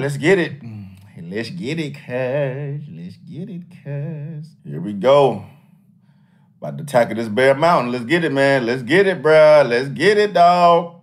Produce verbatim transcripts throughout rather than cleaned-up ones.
let's get it. Let's get it, cuz. Let's get it, cuz. Here we go. About to tackle this Bear Mountain. Let's get it, man. Let's get it, bruh. Let's get it, dog.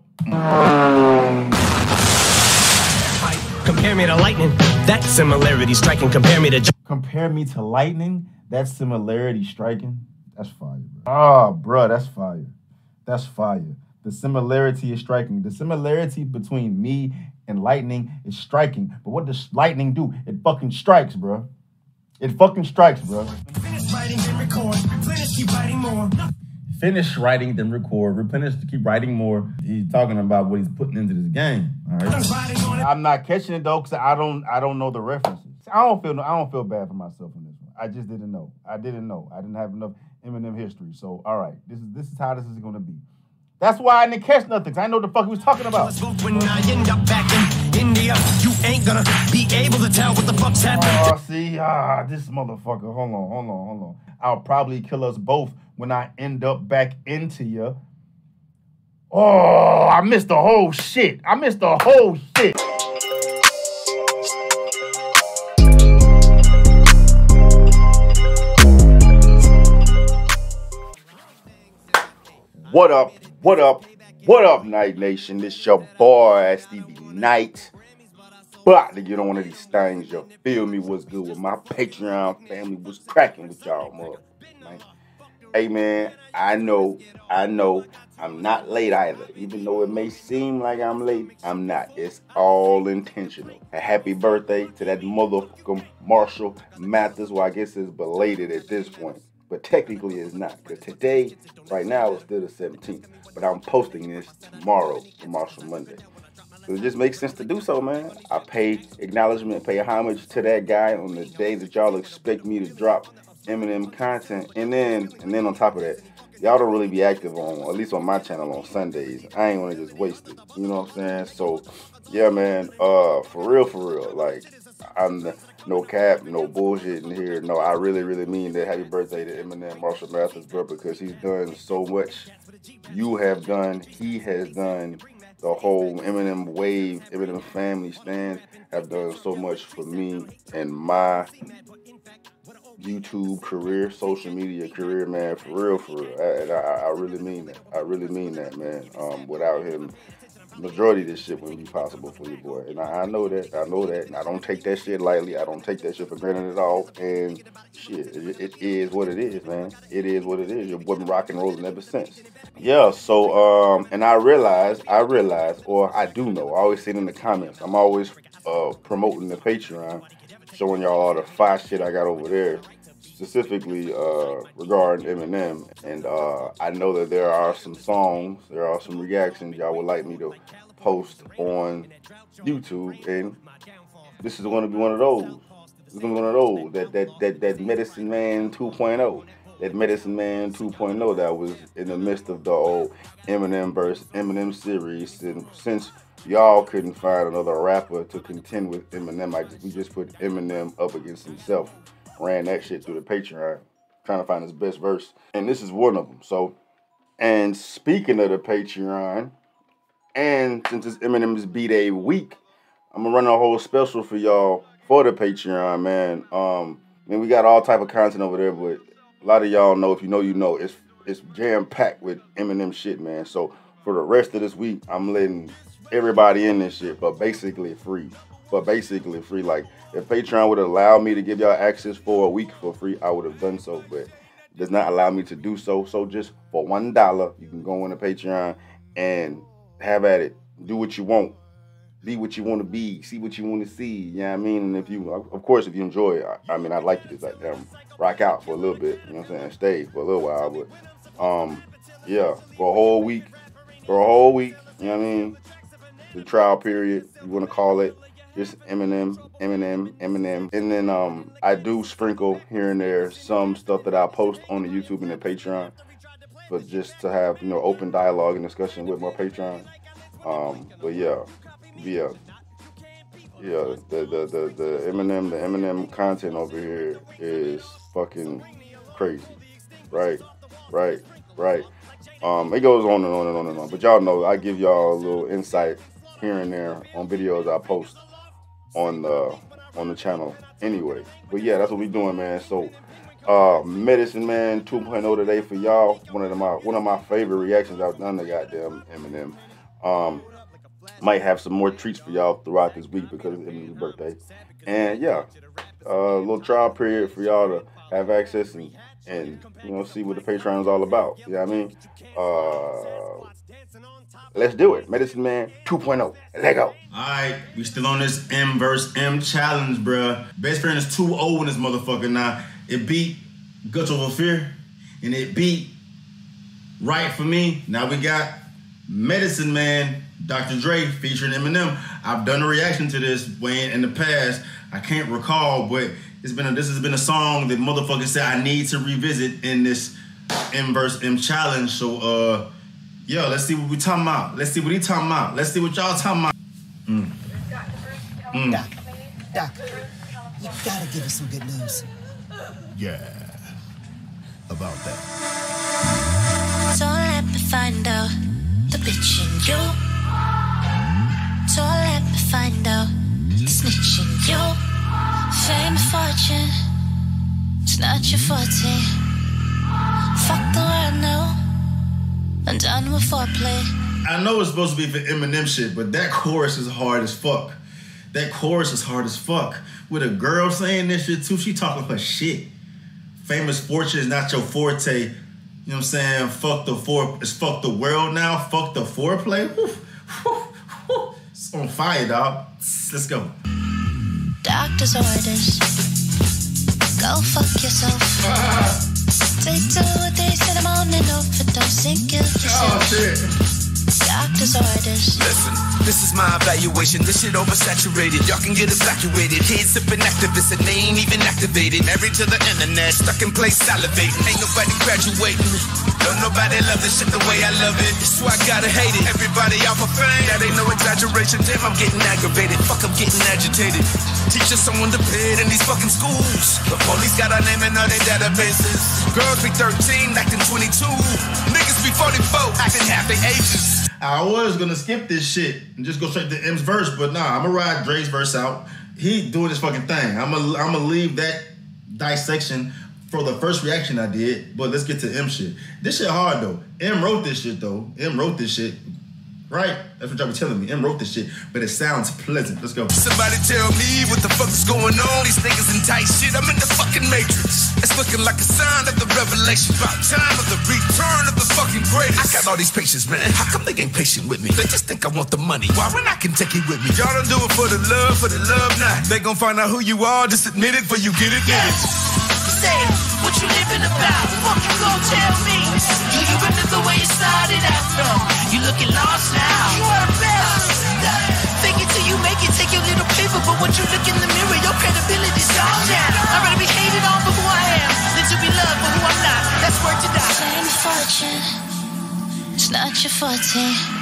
Compare me to lightning. That similarity striking. Compare me to... Compare me to lightning. That similarity striking. That's fire, bro. Oh, bro, that's fire. That's fire. The similarity is striking. The similarity between me and lightning is striking. But what does lightning do? It fucking strikes, bro. It fucking strikes, bro. Finish writing, then record. Replenish, keep writing more. Finish writing, then record. Replenish to keep writing more. He's talking about what he's putting into this game. All right. I'm not catching it though, cause I don't, I don't know the references. I don't feel, I don't feel bad for myself in this one. I just didn't know. I didn't know. I didn't have enough Eminem history. So, all right, this is, this is how this is gonna be. That's why I didn't catch nothing, cause I know what the fuck he was talking about. When I end up back in India, you ain't gonna be able to tell what the fuck's happening. Oh, see, ah, this motherfucker. Hold on, hold on, hold on. I'll probably kill us both when I end up back into you. Oh, I missed the whole shit. I missed the whole shit. What up? What up? What up, Night Nation? This your boy, Stevie Knight. About to get on one of these things, you feel me? What's good with my Patreon family? Was cracking with y'all, mother. Man. Hey, man, I know, I know I'm not late either. Even though it may seem like I'm late, I'm not. It's all intentional. A happy birthday to that motherfucker Marshall Mathers. Well, I guess it's belated at this point. But technically it's not, because today, right now, it's still the seventeenth. But I'm posting this tomorrow for Marshall Monday. So it just makes sense to do so, man. I pay acknowledgement, pay homage to that guy on the day that y'all expect me to drop Eminem content. And then, and then on top of that, y'all don't really be active on, at least on my channel on Sundays. I ain't want to just waste it. You know what I'm saying? So, yeah, man, uh, for real, for real, like, I'm the, no cap, no bullshit in here. No, I really, really mean that. Happy birthday to Eminem, Marshall Mathers, bro, because he's done so much. You have done, he has done. The whole Eminem wave, Eminem family stand have done so much for me and my YouTube career, social media career, man, for real, for real. I, and I, I really mean that. I really mean that, man. Um, without him, majority of this shit wouldn't be possible for you, boy. And I, I know that. I know that. And I don't take that shit lightly. I don't take that shit for granted at all. And shit, it, it is what it is, man. It is what it is. Your boy been rock and rolling ever since. Yeah, so, um, and I realize, I realize, or I do know, I always see it in the comments. I'm always uh, promoting the Patreon, showing y'all all the fire shit I got over there, specifically uh, regarding Eminem. And uh, I know that there are some songs, there are some reactions y'all would like me to post on YouTube, and this is going to be one of those. This is going to be one of those, that, that, that, that Medicine Man two point oh. That Medicine Man two point oh that was in the midst of the old Eminem versus Eminem series. And since y'all couldn't find another rapper to contend with Eminem, I just, we just put Eminem up against himself. Ran that shit through the Patreon, trying to find his best verse. And this is one of them. So, and speaking of the Patreon, and since it's Eminem's B-Day week, I'm gonna run a whole special for y'all for the Patreon, man. Um, I mean, we got all type of content over there, but a lot of y'all know, if you know, you know, it's it's jam-packed with Eminem shit, man. So for the rest of this week, I'm letting everybody in this shit, but basically free. But basically free. Like, if Patreon would allow me to give y'all access for a week for free, I would have done so, but it does not allow me to do so. So just for one dollar, you can go on the Patreon and have at it. Do what you want. Be what you want to be. See what you want to see. You know what I mean? And if you, of course, if you enjoy it, I, I mean, I'd like you to like, um, rock out for a little bit. You know what I'm saying? Stay for a little while. But, um, yeah, for a whole week. For a whole week. You know what I mean? The trial period, you want to call it. Just Eminem, Eminem, Eminem. And then um, I do sprinkle here and there some stuff that I post on the YouTube and the Patreon. But just to have, you know, open dialogue and discussion with my Patreon. Um, but yeah. Yeah, yeah. The, the the the Eminem the Eminem content over here is fucking crazy, right, right, right. Um, it goes on and on and on and on. But y'all know I give y'all a little insight here and there on videos I post on the on the channel anyway. But yeah, that's what we doing, man. So uh, Medicine Man two point oh today for y'all. One of my one of my favorite reactions I've done to goddamn Eminem. Um, might have some more treats for y'all throughout this week because it's Eminem's birthday. And yeah, a uh, little trial period for y'all to have access and, and you know, see what the Patreon is all about. You know what I mean? Uh, let's do it. Medicine Man two point oh. Let go. Alright, we still on this M versus M challenge, bruh. Best friend is two oh in this motherfucker now. It beat Guts Over Fear, and it beat Right For Me. Now we got Medicine Man, Doctor Dre featuring Eminem. I've done a reaction to this way in the past. I can't recall, but it's been a, this has been a song that motherfuckers said I need to revisit in this M versus M challenge. So, uh, yo, let's see what we talking about. Let's see what he talking about. Let's see what y'all talking about. Mm. Mm. Doc, Doc, you gotta give us some good news. Yeah, about that. Don't let me find out the bitch in you. Don't let me find out the snitch in you. Fame and fortune, it's not your forte. Fuck the world now, I'm done with foreplay. I know it's supposed to be for Eminem shit, but that chorus is hard as fuck. That chorus is hard as fuck. With a girl saying this shit too, she talking her shit. Famous fortune is not your forte. You know what I'm saying? Fuck the for, it's fuck the world now. Fuck the foreplay. Woo, woo, woo. It's on fire, dog. Let's go. Doctor's orders, go fuck yourself. Take two or three in the morning, overdose and kill yourself. Oh shit. Doctor's orders. Listen, this is my evaluation. This shit oversaturated. Y'all can get evacuated. Heads sipping activists and they ain't even activated. Married to the internet, stuck in place salivating. Ain't nobody graduating. Don't nobody love this shit the way I love it. That's why I gotta hate it. Everybody off of fame. That ain't no exaggeration. Damn, I'm getting aggravated. Fuck, I'm getting agitated. Teaching someone to pay in these fucking schools. The police got our name in all their databases. Girls be thirteen, acting twenty-two. Niggas be forty-four, acting half their ages. I was gonna skip this shit and just go straight to M's verse, but nah, I'm gonna ride Dre's verse out. He doing his fucking thing. I'm gonna I'm gonna leave that dissection for the first reaction I did, but let's get to M shit. This shit hard though. M wrote this shit though. M wrote this shit. Right? That's what y'all be telling me. M wrote this shit, but it sounds pleasant. Let's go. Somebody tell me what the fuck is going on. These niggas in tight shit, I'm in the fucking matrix. It's looking like a sign of the revelation. About time of the return of the fucking greatest. I got all these patients, man. How come they ain't patient with me? They just think I want the money. Why when I can take it with me? Y'all don't do it for the love, for the love now. They gon' find out who you are, just admit it before you get it, get it. Say what you living about. Fuck you gon' tell me. Do you remember the way you started out? No, you looking lost now. You are the best. Fake it till you make it. Take your little paper, but when you look in the mirror, your credibility's gone down. I'd rather be hated on for who I am than to be loved for who I'm not. That's word to die. Fame and fortune, it's not your forte.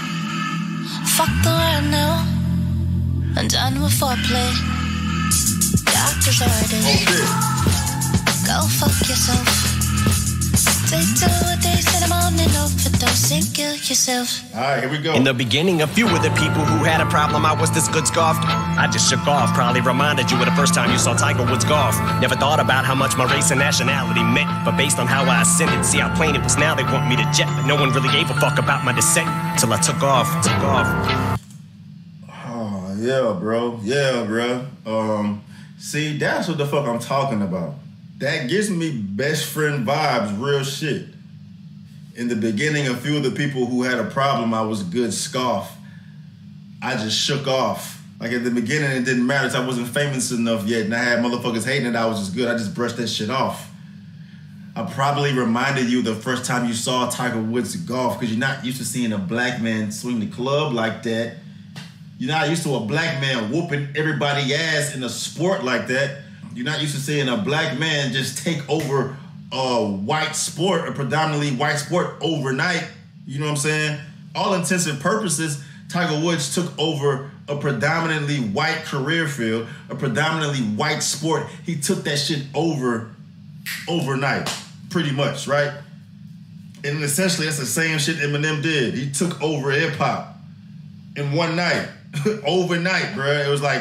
Fuck the world now, I'm done with foreplay. Doctor's orders. Oh, go fuck yourself. Take two or three in the morning, overdose and kill yourself. Alright, here we go. In the beginning, a few of the people who had a problem I was this good scoffed. I just shook off, probably reminded you of the first time you saw Tiger Woods golf. Never thought about how much my race and nationality meant, but based on how I ascended, see how plain it was now they want me to jet. But no one really gave a fuck about my descent till I took off, took off. Oh, yeah, bro. Yeah, bro. Um, see, that's what the fuck I'm talking about. That gives me best friend vibes, real shit. In the beginning, a few of the people who had a problem, I was good scoff. I just shook off. Like at the beginning, it didn't matter. I wasn't famous enough yet, and I had motherfuckers hating it. I was just good. I just brushed that shit off. I probably reminded you the first time you saw Tiger Woods golf, because you're not used to seeing a black man swing the club like that. You're not used to a black man whooping everybody's ass in a sport like that. You're not used to seeing a black man just take over a white sport, a predominantly white sport overnight. You know what I'm saying? All intents and purposes, Tiger Woods took over a predominantly white career field, a predominantly white sport. He took that shit over overnight, pretty much, right? And essentially, that's the same shit Eminem did. He took over hip-hop in one night, overnight, bro. It was like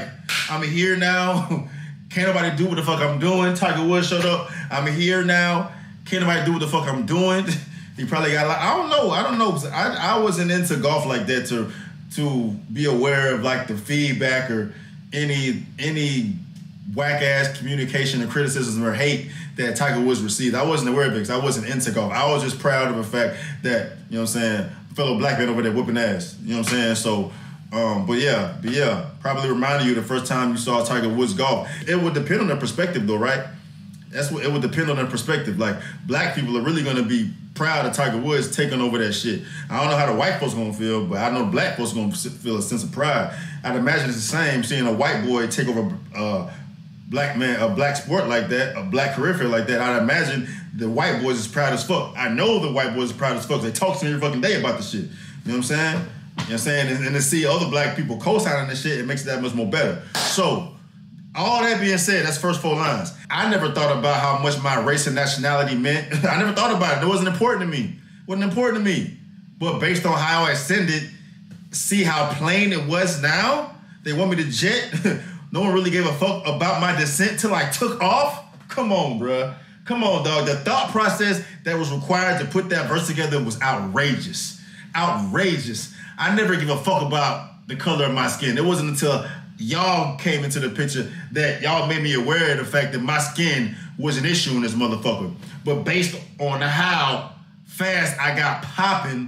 I'm here now. Can't nobody do what the fuck I'm doing. Tiger Woods showed up. I'm here now. Can't nobody do what the fuck I'm doing. He probably got like, I don't know. I don't know. I, I wasn't into golf like that to to be aware of like the feedback or any any whack ass communication or criticism or hate that Tiger Woods received. I wasn't aware of it because I wasn't into golf. I was just proud of the fact that, you know what I'm saying, fellow black man over there whooping ass. You know what I'm saying? So, um, but yeah, but yeah, probably reminded you the first time you saw Tiger Woods golf. It would depend on their perspective though, right? That's what it would depend on their perspective. Like, black people are really gonna be proud of Tiger Woods taking over that shit. I don't know how the white folks gonna feel, but I know black folks gonna feel a sense of pride. I'd imagine it's the same seeing a white boy take over uh black man, a black sport like that, a black career field like that. I'd imagine the white boys is proud as fuck. I know the white boys are proud as fuck. They talk to me every fucking day about the shit. You know what I'm saying? You know what I'm saying? And, and to see other black people co-signing this shit, it makes it that much more better. So, all that being said, that's first four lines. I never thought about how much my race and nationality meant. I never thought about it. It wasn't important to me. It wasn't important to me. But based on how I ascended, see how plain it was now? They want me to jet? No one really gave a fuck about my descent till I took off? Come on, bruh. Come on, dog. The thought process that was required to put that verse together was outrageous. Outrageous. I never give a fuck about the color of my skin. It wasn't until y'all came into the picture that y'all made me aware of the fact that my skin was an issue in this motherfucker. But based on how fast I got popping,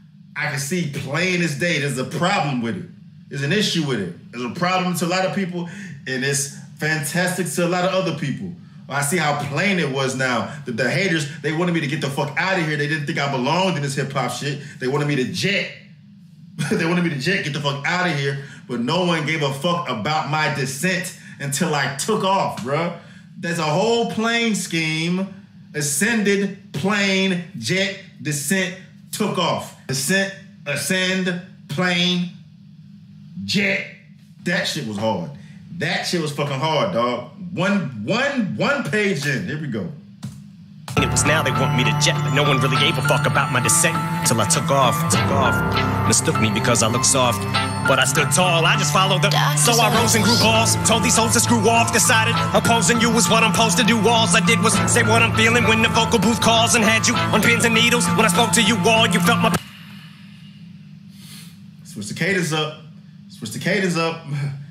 I can see plain as day there's a problem with it. There's an issue with it. There's a problem to a lot of people, and it's fantastic to a lot of other people. I see how plain it was now. The, the haters, they wanted me to get the fuck out of here. They didn't think I belonged in this hip-hop shit. They wanted me to jet. They wanted me to jet, get the fuck out of here. But no one gave a fuck about my descent until I took off, bruh. There's a whole plane scheme. Ascended, plane, jet, descent, took off. Descent, ascend, plane, jet. That shit was hard. That shit was fucking hard, dog. One, one, one page in. Here we go. It was now they want me to jet, but no one really gave a fuck about my descent till I took off, took off. Mistook me because I look soft, but I stood tall. I just followed them, so I rose and grew balls. Told these hoes to screw off. Decided opposing you was what I'm supposed to do. All I did was say what I'm feeling when the vocal booth calls, and had you on pins and needles. When I spoke to you all, you felt my. Switch the cadence up. Switch the cadence up.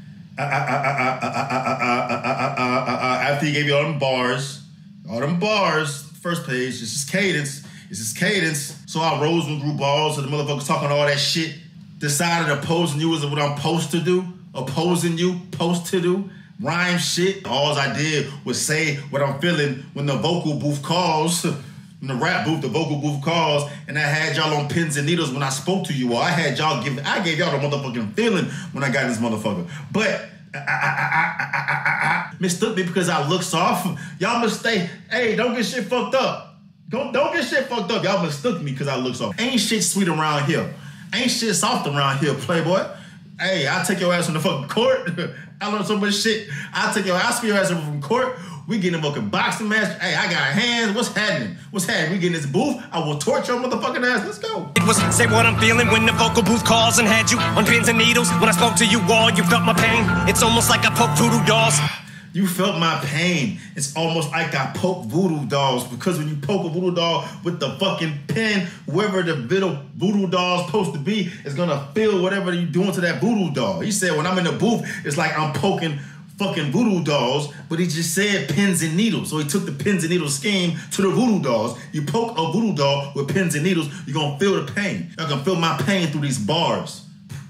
After he gave you all them bars, all them bars. First page, this is cadence. This is cadence. So I rose and grew balls, and the motherfuckers talking all that shit. Decided opposing you was what I'm supposed to do. Opposing you, supposed to do. Rhyme shit. All I did was say what I'm feeling when the vocal booth calls. When the rap booth, the vocal booth calls, and I had y'all on pins and needles when I spoke to you all. I had y'all give, I gave y'all the motherfucking feeling when I got this motherfucker. But I, I, I, I, I, I mistook me because I look soft. Y'all mistake. Hey, don't get shit fucked up. Don't don't get shit fucked up. Y'all mistook me because I look soft. Ain't shit sweet around here. Ain't shit soft around here, playboy. Hey, I'll take your ass from the fucking court. I learned so much shit. I'll take your ass from your ass from court. We getting a fucking boxing match. Hey, I got hands. What's happening? What's happening? We get in this booth. I will torture your motherfucking ass. Let's go. It was say what I'm feeling when the vocal booth calls, and had you on pins and needles. When I spoke to you all, you felt my pain. It's almost like I poked voodoo dolls. You felt my pain. It's almost like I poke voodoo dolls, because when you poke a voodoo doll with the fucking pen, whoever the little voodoo doll's supposed to be is gonna feel whatever you're doing to that voodoo doll. He said when I'm in the booth, it's like I'm poking fucking voodoo dolls, but he just said pins and needles. So he took the pins and needles scheme to the voodoo dolls. You poke a voodoo doll with pins and needles, you're gonna feel the pain. Y'all gonna feel my pain through these bars.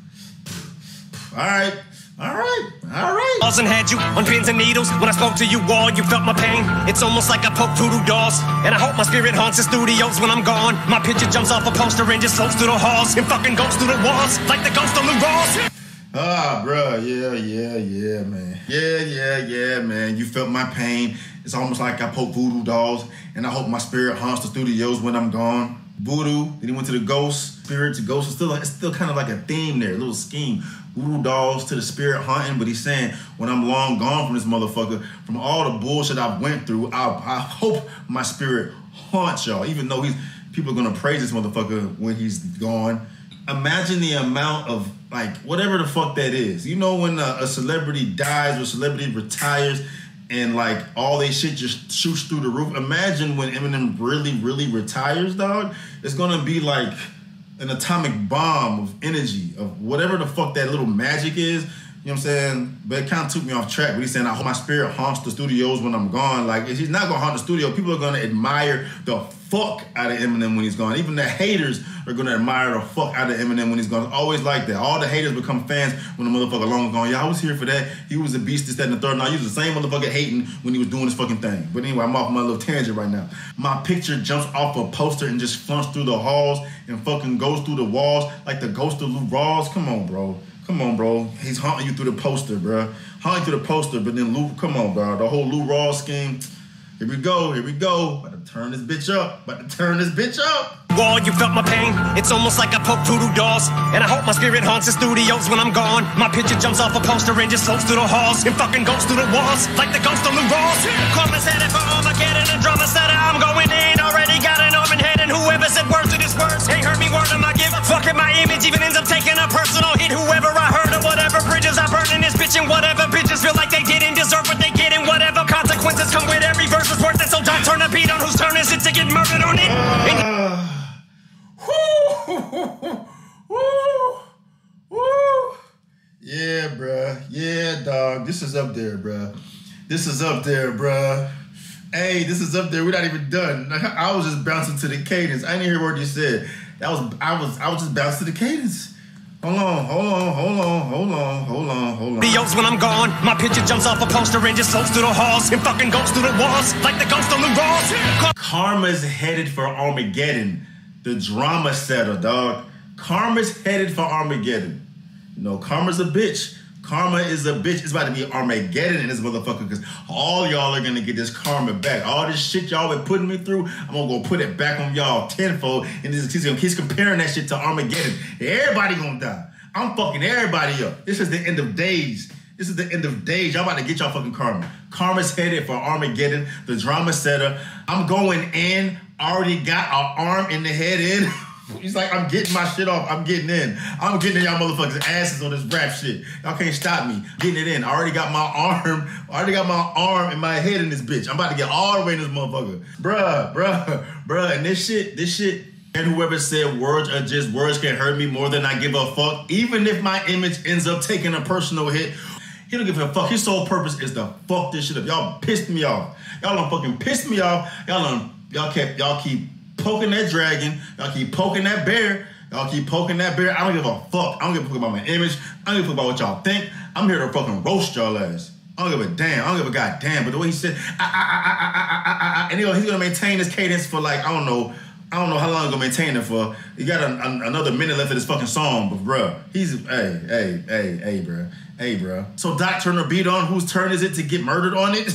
All right. All right, all right. And had you on pins and needles. When I spoke to you all, you felt my pain. It's almost like I poke voodoo dolls. And I hope my spirit haunts the studios when I'm gone. My picture jumps off a poster and just floats through the halls and fucking goes through the walls like the ghost of Lou Rawls. Ah, bruh, yeah, yeah, yeah, man. Yeah, yeah, yeah, man. You felt my pain. It's almost like I poke voodoo dolls, and I hope my spirit haunts the studios when I'm gone. Voodoo, then he went to the ghost. Spirit to ghost. It's still, it's still kind of like a theme there, a little scheme. Voodoo dolls to the spirit hunting, but he's saying when I'm long gone from this motherfucker, from all the bullshit I've went through, I, I hope my spirit haunts y'all. Even though he's people are gonna praise this motherfucker when he's gone, imagine the amount of, like, whatever the fuck that is. You know when a, a celebrity dies or a celebrity retires and, like, all they shit just shoots through the roof. Imagine when Eminem really, really retires, dog. It's gonna be like an atomic bomb of energy, of whatever the fuck that little magic is. You know what I'm saying? But it kind of took me off track. But he's saying, I hope my spirit haunts the studios when I'm gone. Like, if he's not going to haunt the studio, people are going to admire the fuck out of Eminem when he's gone. Even the haters are going to admire the fuck out of Eminem when he's gone. It's always like that. All the haters become fans when the motherfucker long gone. Yeah, I was here for that. He was a beast, this, that, and the third. Now, he was the same motherfucker hating when he was doing his fucking thing. But anyway, I'm off my little tangent right now. My picture jumps off a poster and just flunks through the halls and fucking goes through the walls like the ghost of Lou Rawls. Come on, bro. Come on, bro. He's haunting you through the poster, bro. Haunting through the poster, but then Lou, come on, bro. The whole Lou Rawls scheme. Here we go, here we go. About to turn this bitch up. About to turn this bitch up. Wall, you felt my pain. It's almost like I poke voodoo dolls. And I hope my spirit haunts the studios when I'm gone. My picture jumps off a poster and just floats through the halls and fucking goes through the walls like the ghost of Lou Rawls. Karma's headed for Armageddon and drama setter. I'm going in. Already got an arm in head, and whoever said words to this words ain't heard me word of my gift. Fucking my image even ends up taking a personal hit. Whoever I heard of, whatever bridges I burn in this bitch, and whatever bitches feel like they didn't deserve what they get, and whatever consequences come with every verse is worth it. So don't turn the beat on whose turn is it to get murdered on it. Uh, woo, woo, woo. Yeah, bruh. Yeah, dog. This is up there, bruh. This is up there, bruh. Hey, this is up there. We're not even done. I was just bouncing to the cadence. I didn't hear what you said. That was I was I was just bouncing to the cadence. Hold on, hold on, hold on, hold on, hold on, hold on. The O's when I'm gone, my picture jumps off a poster and just floats through the halls and fucking goes through the walls like the ghost of Lou Rawls. Karma's headed for Armageddon. The drama setter, dog. Karma's headed for Armageddon. You know, Karma's a bitch. Karma is a bitch. It's about to be Armageddon in this motherfucker because all y'all are gonna get this karma back. All this shit y'all been putting me through, I'm gonna go put it back on y'all tenfold. And this, he's gonna keep comparing that shit to Armageddon. Everybody gonna die. I'm fucking everybody up. This is the end of days. This is the end of days. Y'all about to get y'all fucking karma. Karma's headed for Armageddon, the drama setter. I'm going in. Already got an arm in the head in. He's like, I'm getting my shit off. I'm getting in. I'm getting in y'all motherfuckers' asses on this rap shit. Y'all can't stop me. Getting it in. I already got my arm. I already got my arm and my head in this bitch. I'm about to get all the way in this motherfucker. Bruh, bruh, bruh. And this shit, this shit, and whoever said words are just words can hurt me more than I give a fuck. Even if my image ends up taking a personal hit, he don't give a fuck. His sole purpose is to fuck this shit up. Y'all pissed me off. Y'all done fucking pissed me off. Y'all done, y'all kept, y'all keep poking that dragon. Y'all keep poking that bear. Y'all keep poking that bear. I don't give a fuck. I don't give a fuck about my image. I don't give a fuck about what y'all think. I'm here to fucking roast y'all ass. I don't give a damn. I don't give a goddamn. But the way he said, I, I, I, I, I, I, I, and he's gonna maintain this cadence for like, I don't know, I don't know how long he's gonna maintain it for. He got a, a, another minute left of this fucking song, but bruh, he's, hey, hey, hey, hey, bruh. Hey, bruh. So Doc turned the beat on. Whose turn is it to get murdered on it?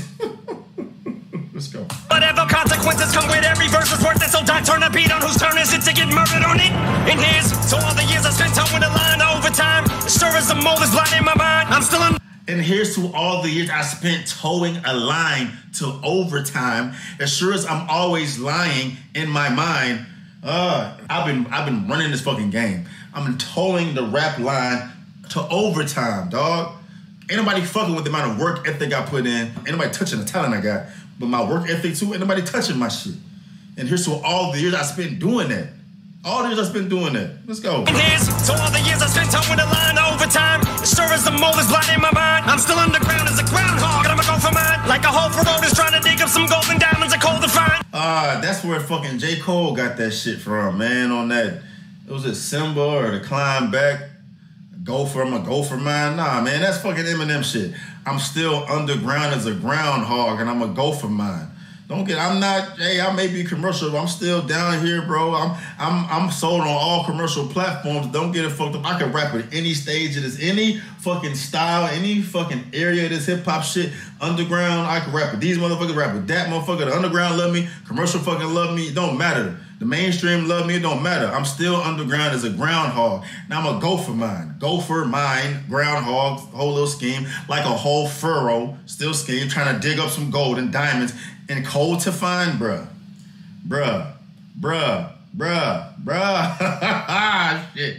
Let's go. Whatever consequences come with every verse is worth it. So Doc turn the beat on whose turn is it to get murdered on it. And his, so all the years I spent towing the line overtime, sure as the mold is blind in my mind, I'm still in. And here's to all the years I spent towing a line to overtime. As sure as I'm always lying in my mind, uh, I've been I've been running this fucking game. I've been towing the rap line to overtime, dog. Ain't nobody fucking with the amount of work ethic I put in. Ain't nobody touching the talent I got. But my work ethic too, ain't nobody touching my shit. And here's to all the years I spent doing that. All the years I spent doing that. Let's go. And here's to all the years I spent towing the line overtime. Sure as the mold is blind in my mind, I'm still underground as a groundhog, and I'ma go for mine. Like a whole road is trying to dig up some golden diamonds, are cold to find. Ah, uh, that's where fucking J. Cole got that shit from, man. On that, it was it Simba or the Climb Back. Go for him or go for mine. Nah, man, that's fucking Eminem shit. I'm still underground as a groundhog, and I'm gonna go for mine. Don't get. I'm not. Hey, I may be commercial, but I'm still down here, bro. I'm. I'm. I'm sold on all commercial platforms. Don't get it fucked up. I can rap at any stage of this, any fucking style, any fucking area of this hip hop shit. Underground, I can rap with these motherfuckers. Rap with that motherfucker. The underground love me. Commercial fucking love me. It don't matter. The mainstream love me, it don't matter. I'm still underground as a groundhog. Now I'm gonna go for mine. Go for mine, groundhog, whole little scheme, like a whole furrow, still scheme, trying to dig up some gold and diamonds and cold to find, bruh. Bruh, bruh, bruh, bruh. Shit.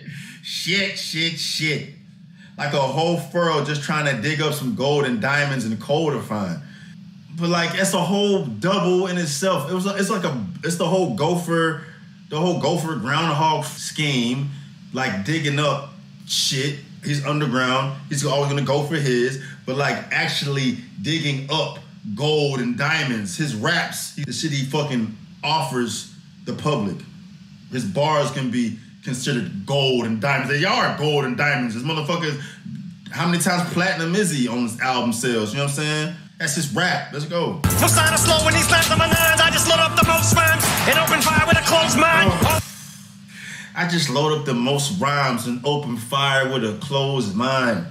shit, shit, shit. Like a whole furrow just trying to dig up some gold and diamonds and coal to find. But like, it's a whole double in itself. It was, it's like a, it's the whole gopher, the whole gopher groundhog scheme, like digging up shit. He's underground. He's always gonna go for his, but like actually digging up gold and diamonds. His raps, the shit he fucking offers the public. His bars can be considered gold and diamonds. They are gold and diamonds. This motherfucker, how many times platinum is he on this album sales? You know what I'm saying? That's his rap. Let's go. No sign of slow when he slams on my nines. I just load up the most rhymes and open fire with a closed mind. Oh. I just load up the most rhymes and open fire with a closed mind.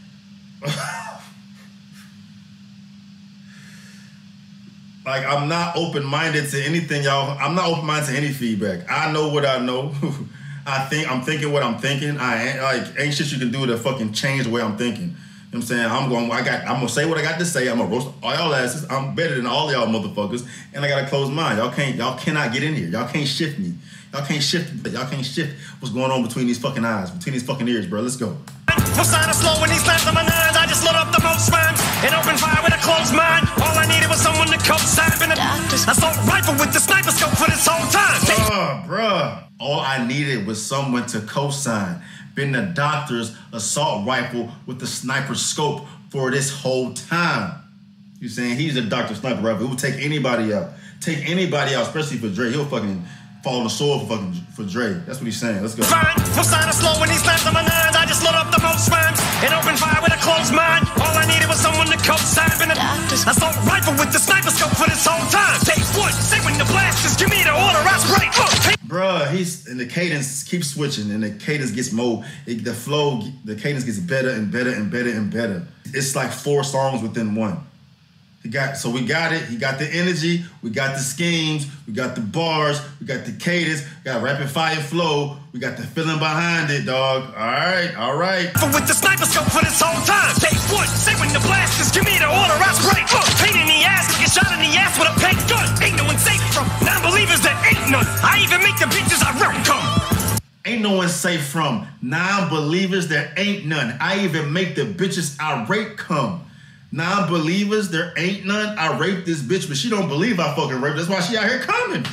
Like, I'm not open-minded to anything, y'all. I'm not open-minded to any feedback. I know what I know. I think I'm thinking what I'm thinking. I ain't like ain't shit you can do to fucking change the way I'm thinking. You know what I'm saying? I'm going, I got, I'm gonna say what I got to say. I'm gonna roast all y'all asses. I'm better than all y'all motherfuckers. And I got a closed mind. Y'all can't, y'all cannot get in here. Y'all can't shift me. Y'all can't shift, y'all can't shift what's going on between these fucking eyes, between these fucking ears, bro. Let's go. No sign of slow when he slams on my nines. I just load up the most rhymes and open fire with a closed mind. All I needed was someone to co-sign. Been a assault rifle with the sniper scope for this whole time. Oh, bruh. All I needed was someone to co-sign. Been the doctor's assault rifle with the sniper scope for this whole time. You saying he's a doctor sniper rifle. He will take anybody out. Take anybody out, especially for Dre. He'll fucking fall on the sword for fucking for Dre. That's what he's saying. Let's go. Fine. No sign of slow when he slams on my nines. I just load up the most rhymes and open fire with a closed mind. All I needed was someone to co-sign. Been a assault rifle with the sniper scope for this whole time. Take one. Say when the blast is. Give me the order. I spray. Uh, Bruh, he's and the cadence keeps switching and the cadence gets more. It, the flow, the cadence gets better and better and better and better. It's like four songs within one. He got so we got it. He got the energy. We got the schemes. We got the bars. We got the cadence. We got rapid fire flow. We got the feeling behind it, dog. All right, all right. With the sniper scope for this whole time. Take one. Say when the blast is. Give me the order. I spray. Uh, pain in the ass. Get shot in the ass with a paint gun. Ain't no one safe from non-believers. There ain't none. I even make the bitches I run come. Ain't no one safe from non-believers. There ain't none. I even make the bitches I rape come. Non-believers, there ain't none. I raped this bitch, but she don't believe I fucking raped. That's why she out here coming.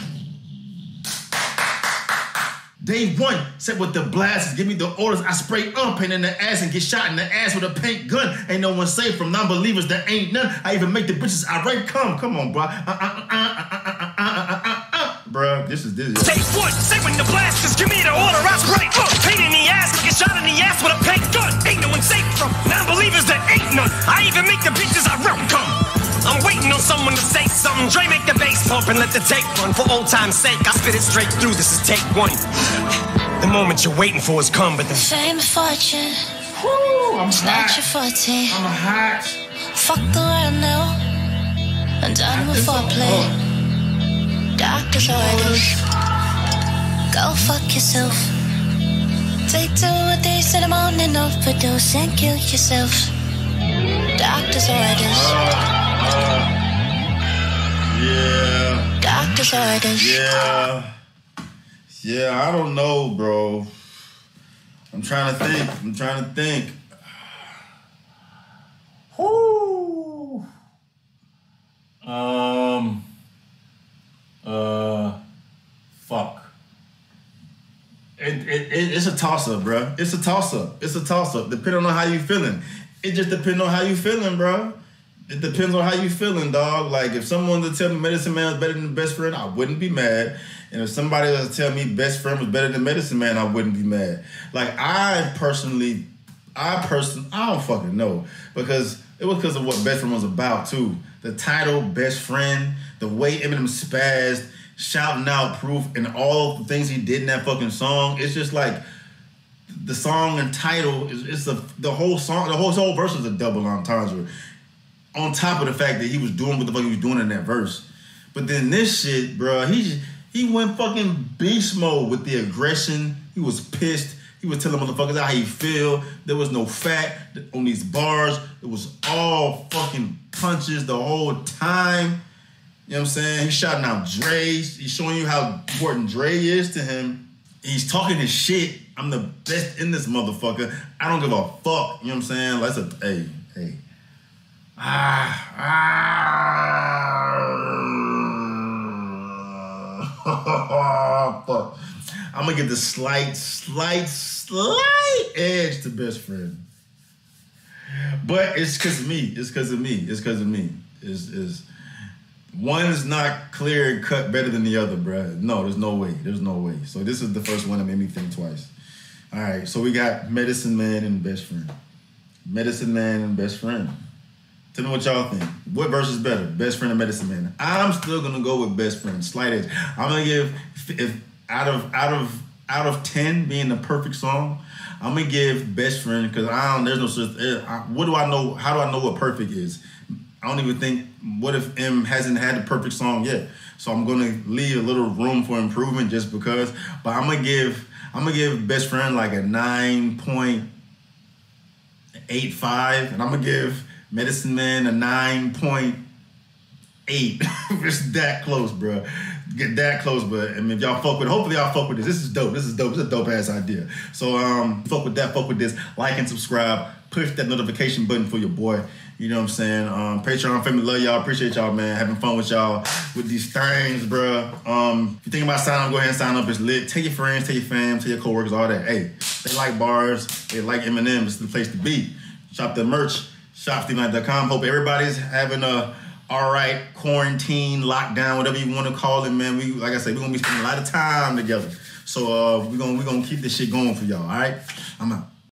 Day one, said with the blasts, give me the orders. I spray up paint in the ass and get shot in the ass with a paint gun. Ain't no one safe from non-believers, there ain't none. I even make the bitches I rape come. Come on, bro. Uh, uh, uh, uh, uh, uh, uh, uh, uh. Bro, this is this. Is. Take one, say when the blast is. Give me the order. I spray up paint in the ass, get shot in the ass with a paint gun. Ain't no one safe from non-believers, there ain't none. I even make the bitches I run come. I'm waiting on someone to say something. Dre, make the bass pump and let the tape run. For old time's sake, I spit it straight through. This is take one. The moment you're waiting for is come, but the fame and fortune. Woo, I'm it's hot. not your forte. I'm hot. Fuck the world now. I'm done with foreplay. Doctor's orders. Go fuck yourself. Take two or three in the morning, overdose and kill yourself. Doctor's orders. Uh, uh, yeah. Doctor's orders. Yeah. Yeah, I don't know, bro. I'm trying to think. I'm trying to think. Whoo. Um. Uh. Fuck. It, it, it, it's a toss-up, bro. It's a toss-up. It's a toss-up. Depending on how you feeling. It just depends on how you feeling, bro. It depends on how you feeling, dog. Like, if someone would tell me Medicine Man was better than Best Friend, I wouldn't be mad. And if somebody was to tell me Best Friend was better than Medicine Man, I wouldn't be mad. Like, I personally, I personally, I don't fucking know. Because it was because of what Best Friend was about, too. The title, Best Friend, the way Eminem spazzed, shouting out Proof, and all the things he did in that fucking song. It's just like, the song and title, is it's a, the whole song, the whole, whole verse is a double entendre. On top of the fact that he was doing what the fuck he was doing in that verse. But then this shit, bro, he just, he went fucking beast mode with the aggression. He was pissed. He was telling motherfuckers how he feel. There was no fat on these bars. It was all fucking punches the whole time. You know what I'm saying? He's shouting out Dre. He's showing you how important Dre is to him. He's talking his shit. I'm the best in this motherfucker. I don't give a fuck. You know what I'm saying? Let's a hey, hey. Ah, ah. Fuck. I'm gonna give the slight, slight, slight edge to best friend. But it's because of me. It's because of me. It's because of me. Is is one is not clear and cut better than the other, bruh. No, there's no way. There's no way. So this is the first one that made me think twice. All right, so we got Medicine Man and Best Friend. Medicine Man and Best Friend. Tell me what y'all think. What verse is better, Best Friend or Medicine Man? I'm still gonna go with Best Friend. Slight edge. I'm gonna give if out of out of out of ten being the perfect song, I'm gonna give Best Friend because I don't. There's no such. What do I know? How do I know what perfect is? I don't even think. What if M hasn't had the perfect song yet? So I'm gonna leave a little room for improvement just because. But I'm gonna give. I'm gonna give Best Friend like a nine point eight five, and I'm gonna give Medicine Man a nine point eight. It's that close, bro. Get that close, but I mean, if y'all fuck with it, hopefully y'all fuck with this. This is dope. This is dope. This is a dope ass idea. So um, fuck with that. Fuck with this. Like and subscribe. Push that notification button for your boy. You know what I'm saying? Um, Patreon family, love y'all. Appreciate y'all, man. Having fun with y'all with these things, bro. Um, if you think about signing up, go ahead and sign up. It's lit. Tell your friends, tell your fam, tell your coworkers, all that. Hey, they like bars. They like Eminem. It's the place to be. Shop the merch. shop steve knight dot com. Hope everybody's having a all right quarantine, lockdown, whatever you want to call it, man. We, like I said, we're gonna be spending a lot of time together. So uh, we're gonna we're gonna keep this shit going for y'all. All right, I'm out.